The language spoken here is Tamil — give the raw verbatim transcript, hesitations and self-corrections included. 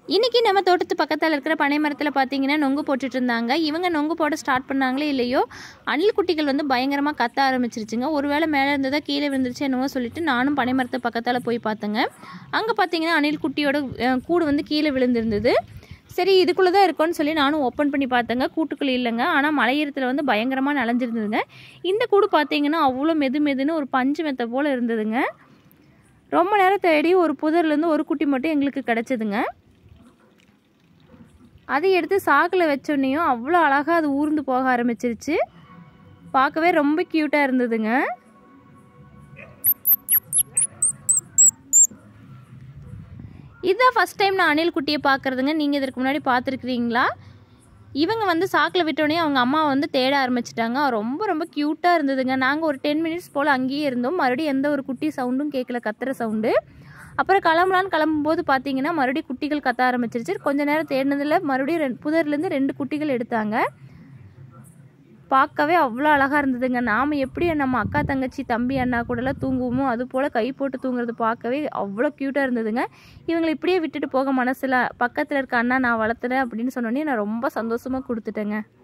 இன்றைக்கி நம்ம தோட்டத்து பக்கத்தில் இருக்கிற பனை மரத்தில் பார்த்தீங்கன்னா நொங்கு போட்டுட்டு இருந்தாங்க. இவங்க நொங்கு போட ஸ்டார்ட் பண்ணாங்களே இல்லையோ, அணில் குட்டிகள் வந்து பயங்கரமாக கத்த ஆரம்பிச்சிருச்சுங்க. ஒருவேளை மேலே இருந்ததா கீழே விழுந்துருச்சு என்னவோ சொல்லிட்டு நானும் பனை மரத்து பக்கத்தில் போய் பார்த்தேங்க. அங்கே பார்த்தீங்கன்னா அணில் குட்டியோட கூடு வந்து கீழே விழுந்திருந்தது. சரி இதுக்குள்ளே தான் இருக்கும்னு சொல்லி நானும் ஓப்பன் பண்ணி பார்த்தேங்க. கூட்டுக்குள்ளே இல்லைங்க. ஆனால் மலையீரத்தில் வந்து பயங்கரமாக நனைஞ்சிருந்ததுங்க. இந்த கூடு பார்த்தீங்கன்னா அவ்வளோ மெது மெதுன்னு ஒரு பஞ்சு மெத்தை போல் இருந்ததுங்க. ரொம்ப நேரம் தேடி ஒரு புதர்லேருந்து ஒரு குட்டி மட்டும் எங்களுக்கு கிடச்சிதுங்க. அதை எடுத்து சாக்கில் வச்சோன்னையும் அவ்வளோ அழகாக அது ஊர்ந்து போக ஆரம்பிச்சிருச்சு. பார்க்கவே ரொம்ப க்யூட்டாக இருந்ததுங்க. இதுதான் ஃபஸ்ட் டைம் நான் அணில் குட்டியை பார்க்குறதுங்க. நீங்கள் இதற்கு முன்னாடி பார்த்துருக்குறீங்களா? இவங்க வந்து சாக்கில் விட்டோடனே அவங்க அம்மா வந்து தேட ஆரம்பிச்சிட்டாங்க. ரொம்ப ரொம்ப க்யூட்டாக இருந்ததுங்க. நாங்கள் ஒரு டென் மினிட்ஸ் போல் அங்கேயே இருந்தோம். மறுபடியும் எந்த ஒரு குட்டி சவுண்டும் கேட்கல, கத்துற சவுண்டு. அப்புறம் கிளம்பலான்னு கிளம்பும்போது பார்த்தீங்கன்னா மறுபடியும் குட்டிகள் கத்த ஆரம்பிச்சிருச்சு. கொஞ்சம் நேரம் தேடினதில் மறுபடியும் ரெண்டு புதர்லேருந்து ரெண்டு குட்டிகள் எடுத்தாங்க. பார்க்கவே அவ்வளோ அழகாக இருந்ததுங்க. நாம் எப்படி நம்ம அக்கா தங்கச்சி தம்பி அண்ணா கூடலாம் தூங்குவோமோ அது போல் கை போட்டு தூங்குறது பார்க்கவே அவ்வளோ க்யூட்டாக இருந்ததுங்க. இவங்களை இப்படியே விட்டுட்டு போக மனசில், பக்கத்தில் இருக்க அண்ணா நான் வளர்த்துறேன் அப்படின்னு சொன்னோன்னே நான் ரொம்ப சந்தோஷமாக கொடுத்துட்டேங்க.